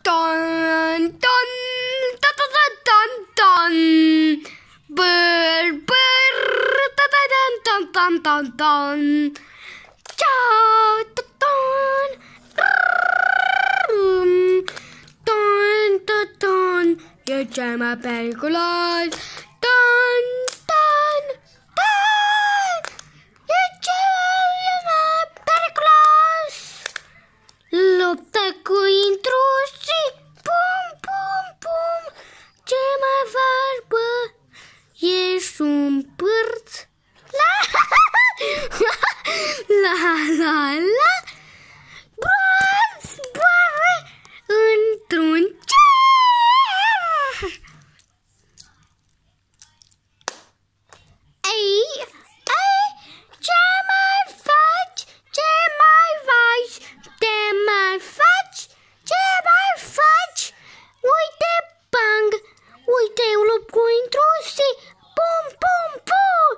ton, ton, ta ta ta ton, ton. Bır bır ta ta ton ton ton ton ton. Ciao ta ton. Ton ta ton. E cel mai periculos. Ton ton ton. E cel mai periculos. Luptă cu intrusii. Pum pum pum. Ce mai faci, bă? Ești un pârț. La la la la. Zboară într-un cer. Ei, ce mai faci? Ce mai faci? Te mai faci? Ce mai faci? Uite, bang! Uite, eu lupt cu intrusii! Pum, pum, pum!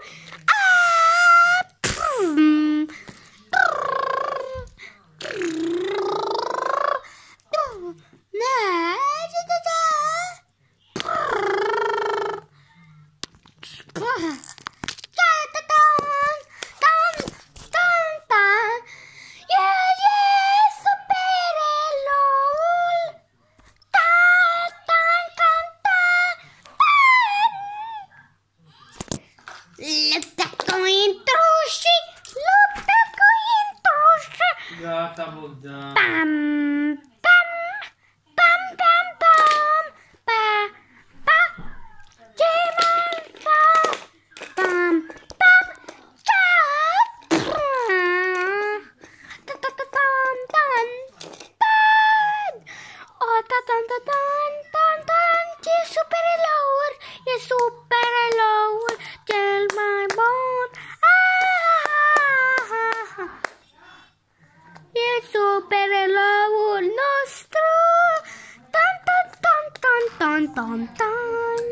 Luptă cu intrusii! Luptă cu intrusii! Gata, Bogdan. Pam, pam, pam, pam, pam, pa, pa. Ce mai fac? Pam, pam, ciao! Ta ta ta tan tan tan. O ta tan ta tan tan tan. E super eroul, e super eroul cel mai bun. E super eroul nostru. Tan tan tan tan tan tan tan.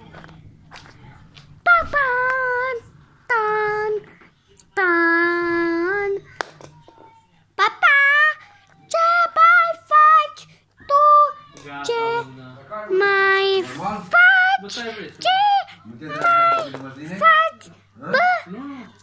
Pa pan tan tan. Papa, ce mai faci tu? Gata, Ce Bogdan. mai Bă, faci? stai, vrei? Ce mai faci? Bă, Nu.